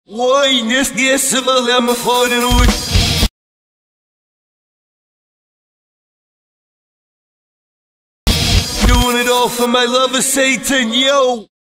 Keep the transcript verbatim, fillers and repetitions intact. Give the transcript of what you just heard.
Oi, nesse dia se valeu-me fora noite. Doing it all for my lover Satan, yo.